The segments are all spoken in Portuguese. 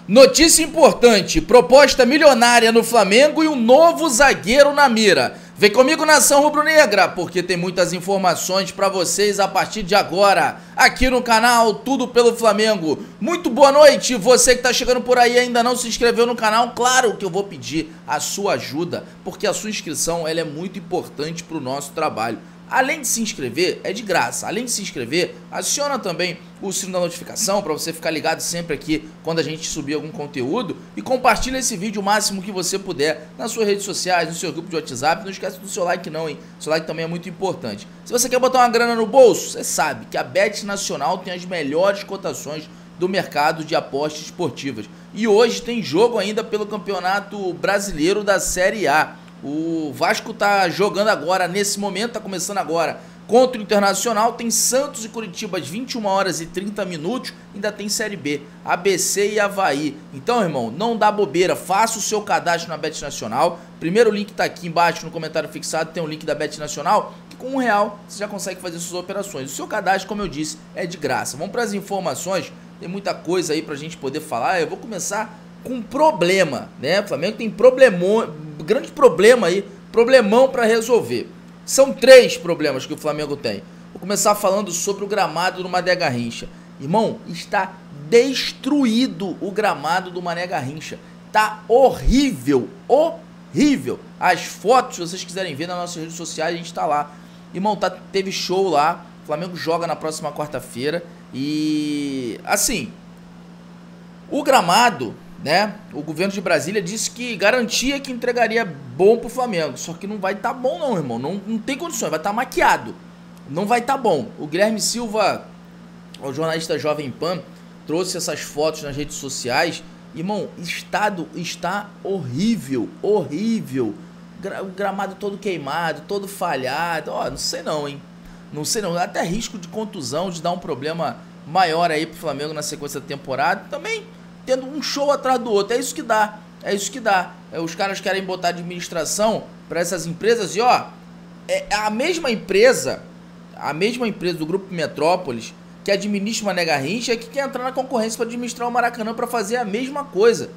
Notícia importante, proposta milionária no Flamengo e um novo zagueiro na mira. Vem comigo, nação rubro-negra, porque tem muitas informações para vocês a partir de agora, aqui no canal Tudo pelo Flamengo. Muito boa noite, você que está chegando por aí e ainda não se inscreveu no canal, claro que eu vou pedir a sua ajuda, porque a sua inscrição ela é muito importante para o nosso trabalho. Além de se inscrever, é de graça. Além de se inscrever, aciona também o sino da notificação para você ficar ligado sempre aqui quando a gente subir algum conteúdo. E compartilha esse vídeo o máximo que você puder nas suas redes sociais, no seu grupo de WhatsApp. Não esquece do seu like não, hein? Seu like também é muito importante. Se você quer botar uma grana no bolso, você sabe que a Bet Nacional tem as melhores cotações do mercado de apostas esportivas. E hoje tem jogo ainda pelo Campeonato Brasileiro da Série A. O Vasco tá jogando agora, nesse momento, tá começando agora contra o Internacional, tem Santos e Curitiba às 21 horas e 30 minutos, ainda tem Série B, ABC e Avaí. Então, irmão, não dá bobeira, faça o seu cadastro na Bet Nacional. Primeiro link tá aqui embaixo no comentário fixado, tem um link da Bet Nacional, que com R$1 você já consegue fazer suas operações. O seu cadastro, como eu disse, é de graça. Vamos para as informações, tem muita coisa aí pra gente poder falar. Eu vou começar com um problema, né? O Flamengo tem grande problema aí, problemão para resolver. São 3 problemas que o Flamengo tem. Vou começar falando sobre o gramado do Mané Garrincha. Irmão, está destruído o gramado do Mané Garrincha. Tá horrível, horrível. As fotos, se vocês quiserem ver nas nossas redes sociais, a gente tá lá. Irmão, teve show lá, o Flamengo joga na próxima quarta-feira e assim, o gramado, né? O governo de Brasília disse que garantia que entregaria bom pro Flamengo. Só que não vai estar bom não, irmão. Não tem condições, vai estar maquiado. Não vai estar bom. O Guilherme Silva, o jornalista Jovem Pan, trouxe essas fotos nas redes sociais. Irmão, o estado está horrível, horrível. O gramado todo queimado, todo falhado. Ó, não sei não, hein? Não sei não. Até risco de contusão, de dar um problema maior aí pro Flamengo na sequência da temporada. Também tendo um show atrás do outro, é isso que dá, é isso que dá. Os caras querem botar administração para essas empresas e ó, é a mesma empresa do Grupo Metrópolis que administra o Mané Garrincha, que quer entrar na concorrência para administrar o Maracanã para fazer a mesma coisa.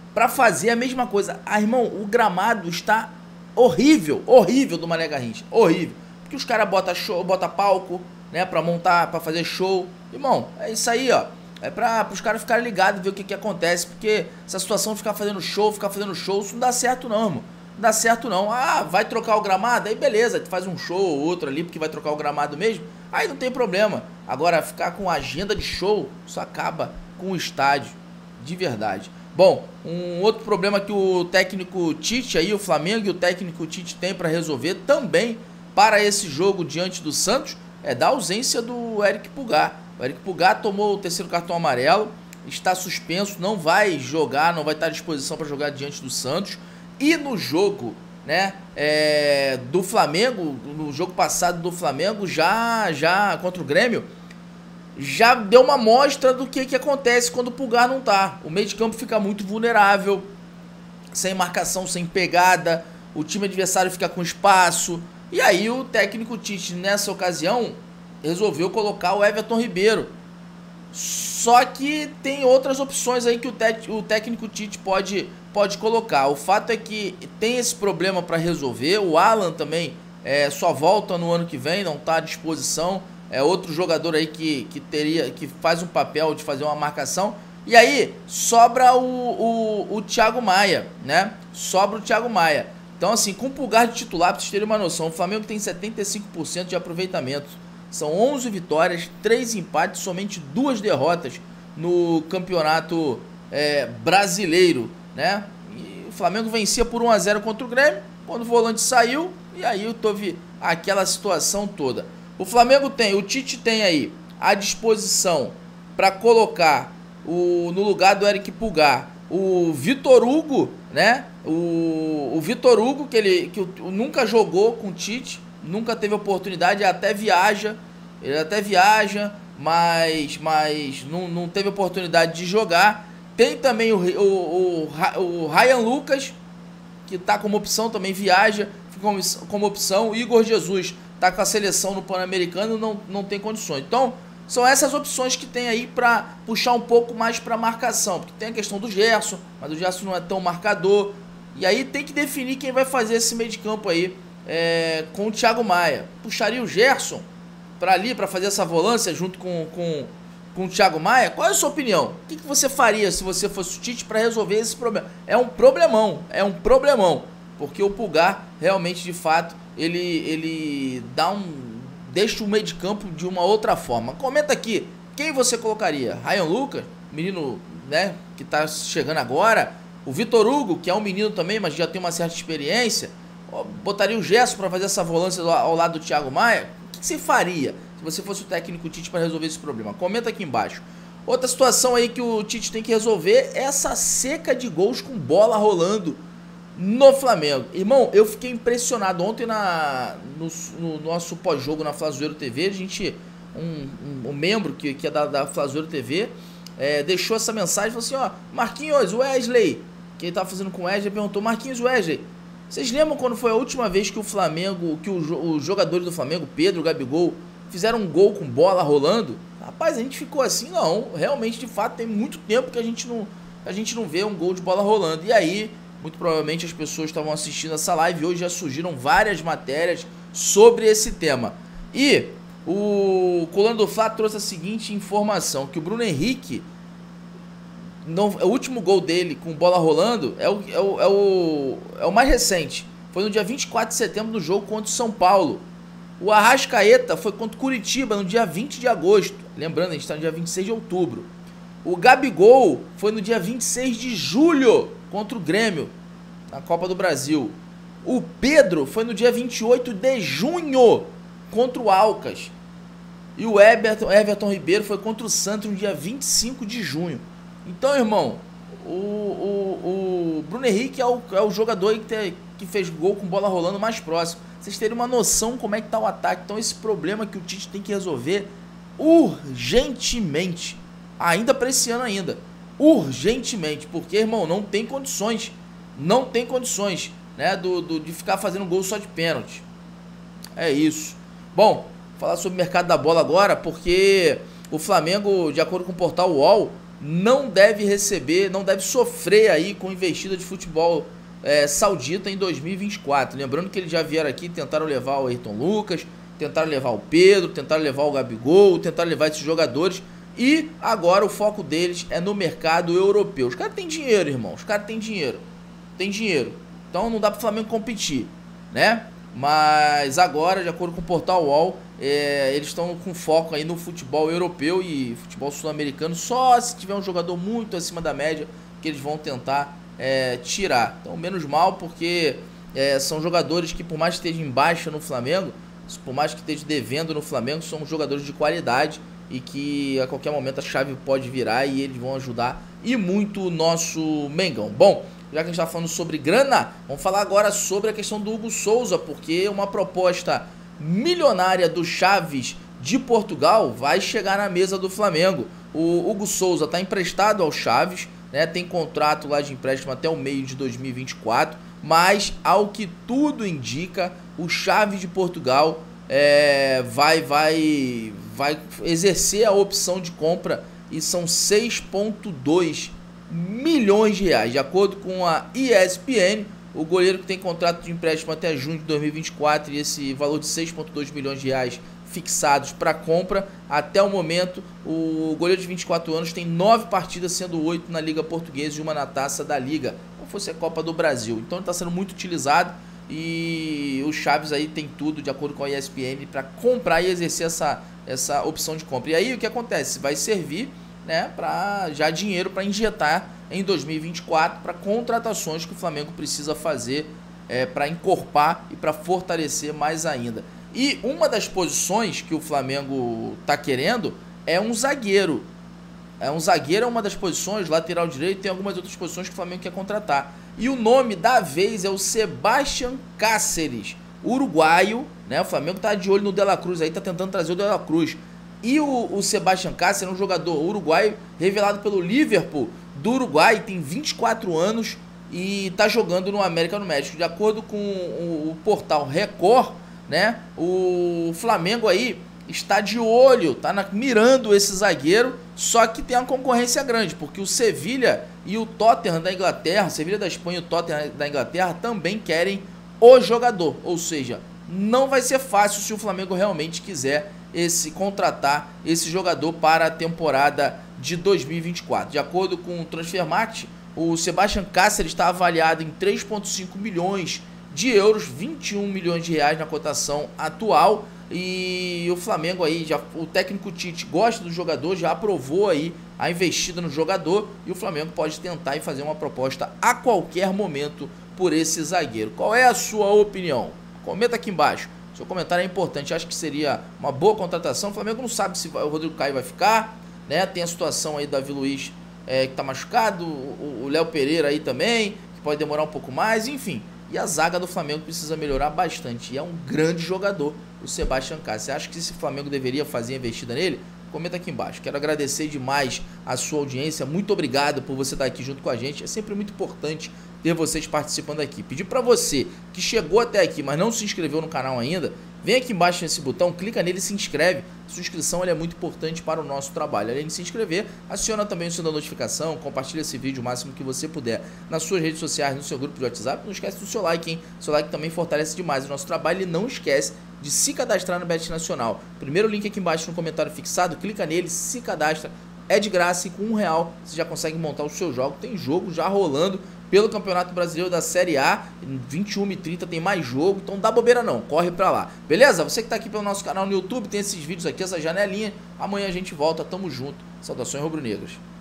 Ah, irmão, o gramado está horrível, horrível do Mané Garrincha, horrível. Porque os caras botam palco, né, para montar, para fazer show. Irmão, é isso aí, ó. É para os caras ficarem ligados, ver o que acontece, porque essa situação de ficar fazendo show, isso não dá certo não, irmão. Não dá certo não. Ah, vai trocar o gramado? Aí beleza, tu faz um show ou outro ali, porque vai trocar o gramado mesmo. Aí não tem problema. Agora, ficar com agenda de show, isso acaba com o estádio, de verdade. Bom, um outro problema que o técnico Tite aí, o Flamengo e o técnico Tite tem para resolver também para esse jogo diante do Santos, é da ausência do Eric Pulgar. O Eric Pulgar tomou o 3º cartão amarelo, está suspenso, não vai jogar, não vai estar à disposição para jogar diante do Santos. E no jogo, né, do Flamengo, no jogo passado do Flamengo, já contra o Grêmio, já deu uma amostra do que acontece quando o Pulgar não tá. O meio de campo fica muito vulnerável, sem marcação, sem pegada, o time adversário fica com espaço. E aí o técnico Tite, nessa ocasião, resolveu colocar o Everton Ribeiro. Só que tem outras opções aí que o técnico Tite pode colocar. O fato é que tem esse problema para resolver. O Alan também só volta no ano que vem, não está à disposição. É outro jogador aí que faz um papel de fazer uma marcação. E aí sobra o Thiago Maia, né? Sobra o Thiago Maia. Então assim, com o Pulgar de titular, para vocês terem uma noção, o Flamengo tem 75% de aproveitamento. São 11 vitórias, 3 empates, somente 2 derrotas no campeonato brasileiro, né? E o Flamengo vencia por 1-0 contra o Grêmio, quando o volante saiu, e aí teve aquela situação toda. O Tite tem aí à disposição para colocar no lugar do Eric Pulgar o Vitor Hugo, né? O Vitor Hugo, que nunca jogou com o Tite, nunca teve oportunidade, ele até viaja, mas não teve oportunidade de jogar. Tem também o Ryan Lucas, que está como opção, também viaja, como opção. O Igor Jesus está com a seleção no Pan-Americano, não tem condições. Então, São essas opções que tem aí para puxar um pouco mais para marcação, porque tem a questão do Gerson, mas o Gerson não é tão marcador. E aí tem que definir quem vai fazer esse meio de campo aí com o Thiago Maia. Puxaria o Gerson para ali, para fazer essa volância junto com o Thiago Maia? Qual é a sua opinião? O que você faria se você fosse o Tite para resolver esse problema? É um problemão, porque o Pulgar realmente, de fato, ele deixa o meio de campo de uma outra forma. Comenta aqui, quem você colocaria? Ryan Lucas, menino, né, que tá chegando agora, o Vitor Hugo, que é um menino também, mas já tem uma certa experiência, botaria o Gerson para fazer essa volância ao lado do Thiago Maia? O que você faria se você fosse o técnico Tite para resolver esse problema? Comenta aqui embaixo. Outra situação aí que o Tite tem que resolver é essa seca de gols com bola rolando no Flamengo. Irmão, eu fiquei impressionado ontem no nosso pós-jogo na Flazoeiro TV. A gente, um membro que é da Flazoeiro TV, deixou essa mensagem, falou assim, ó, Marquinhos, Wesley, que ele tava fazendo com o Wesley, perguntou, Marquinhos, Wesley, vocês lembram quando foi a última vez que o Flamengo, que os jogadores do Flamengo, Pedro, Gabigol, fizeram um gol com bola rolando? Rapaz, a gente ficou assim, não, realmente, de fato, tem muito tempo que a gente não vê um gol de bola rolando. E aí, muito provavelmente as pessoas estavam assistindo essa live e hoje já surgiram várias matérias sobre esse tema. E o Coluna do Fla trouxe a seguinte informação, que o Bruno Henrique, o último gol dele com bola rolando é o mais recente. Foi no dia 24 de setembro no jogo contra o São Paulo. O Arrascaeta foi contra o Curitiba no dia 20 de agosto. Lembrando, a gente está no dia 26 de outubro. O Gabigol foi no dia 26 de julho contra o Grêmio, na Copa do Brasil. O Pedro foi no dia 28 de junho contra o Alcas. E o Everton Ribeiro foi contra o Santos no dia 25 de junho. Então, irmão, o Bruno Henrique é o jogador que fez gol com bola rolando mais próximo. Vocês terem uma noção como é que tá o ataque. Então, esse problema que o Tite tem que resolver urgentemente. Ainda para esse ano ainda. Urgentemente. Porque, irmão, não tem condições. Não tem condições, né, de ficar fazendo gol só de pênalti. É isso. Bom, falar sobre o mercado da bola agora, porque o Flamengo, de acordo com o portal UOL, não deve sofrer aí com investida de futebol saudita em 2024. Lembrando que eles já vieram aqui, tentaram levar o Ayrton Lucas, tentaram levar o Pedro, tentaram levar o Gabigol, tentaram levar esses jogadores, e agora o foco deles é no mercado europeu. Os caras têm dinheiro, irmão, os caras têm dinheiro, então não dá pro Flamengo competir, né? Mas agora, de acordo com o portal UOL, eles estão com foco aí no futebol europeu e futebol sul-americano, só se tiver um jogador muito acima da média que eles vão tentar tirar. Então, menos mal, porque são jogadores que, por mais que estejam em baixa no Flamengo, por mais que estejam devendo no Flamengo, são jogadores de qualidade e que a qualquer momento a chave pode virar e eles vão ajudar e muito o nosso Mengão. Bom, já que a gente está falando sobre grana, vamos falar agora sobre a questão do Hugo Souza, porque uma proposta milionária do Chaves de Portugal vai chegar na mesa do Flamengo. O Hugo Souza está emprestado ao Chaves, né, tem contrato lá de empréstimo até o meio de 2024, mas ao que tudo indica, o Chaves de Portugal vai exercer a opção de compra e são 6,2 milhões de reais. De acordo com a ESPN, o goleiro que tem contrato de empréstimo até junho de 2024 e esse valor de 6,2 milhões de reais fixados para compra, até o momento o goleiro de 24 anos tem 9 partidas, sendo 8 na Liga Portuguesa e uma na Taça da Liga, como fosse a Copa do Brasil. Então ele está sendo muito utilizado e o Chaves aí tem tudo, de acordo com a ESPN, para comprar e exercer essa opção de compra. E aí o que acontece? Vai servir, né, para já dinheiro para injetar em 2024 para contratações que o Flamengo precisa fazer para encorpar e para fortalecer mais ainda. E uma das posições que o Flamengo está querendo é um zagueiro. Um zagueiro é uma das posições, lateral direito, tem algumas outras posições que o Flamengo quer contratar. E o nome da vez é o Sebastián Cáceres, uruguaio, né? O Flamengo tá de olho no De La Cruz aí, tá tentando trazer o De La Cruz. E o Sebastián Cáceres é um jogador uruguaio revelado pelo Liverpool do Uruguai, tem 24 anos e tá jogando no América no México. De acordo com o portal Record, né, o Flamengo aí está de olho, está mirando esse zagueiro, só que tem uma concorrência grande, porque o Sevilha e o Tottenham da Inglaterra, Sevilha da Espanha e o Tottenham da Inglaterra também querem o jogador, ou seja, não vai ser fácil se o Flamengo realmente quiser contratar esse jogador para a temporada de 2024. De acordo com o Transfermarkt, o Sebastian Cáceres está avaliado em 3,5 milhões de euros, 21 milhões de reais na cotação atual. E o Flamengo aí, o técnico Tite gosta do jogador, já aprovou aí a investida no jogador, e o Flamengo pode tentar e fazer uma proposta a qualquer momento por esse zagueiro. Qual é a sua opinião? Comenta aqui embaixo. Seu comentário é importante. Acho que seria uma boa contratação. O Flamengo não sabe se o Rodrigo Caio vai ficar, né? Tem a situação aí do Davi Luiz que está machucado, o Léo Pereira aí também, que pode demorar um pouco mais, enfim. E a zaga do Flamengo precisa melhorar bastante. E é um grande jogador, o Sebastian Cáceres. Você acha que esse Flamengo deveria fazer a investida nele? Comenta aqui embaixo. Quero agradecer demais a sua audiência. Muito obrigado por você estar aqui junto com a gente. É sempre muito importante ter vocês participando aqui. Pedir para você que chegou até aqui, mas não se inscreveu no canal ainda, vem aqui embaixo nesse botão, clica nele e se inscreve. A sua inscrição é muito importante para o nosso trabalho. Além de se inscrever, aciona também o sininho da notificação, compartilha esse vídeo o máximo que você puder nas suas redes sociais, no seu grupo de WhatsApp. Não esquece do seu like, hein? Seu like também fortalece demais o nosso trabalho. E não esquece de se cadastrar no Bet Nacional. Primeiro link aqui embaixo no comentário fixado, clica nele, se cadastra. É de graça e com R$1 você já consegue montar o seu jogo. Tem jogo já rolando pelo Campeonato Brasileiro da Série A, em 21h30 tem mais jogo, então dá bobeira não, corre pra lá, beleza? Você que tá aqui pelo nosso canal no YouTube, tem esses vídeos aqui, essa janelinha, amanhã a gente volta, tamo junto, saudações rubro-negras.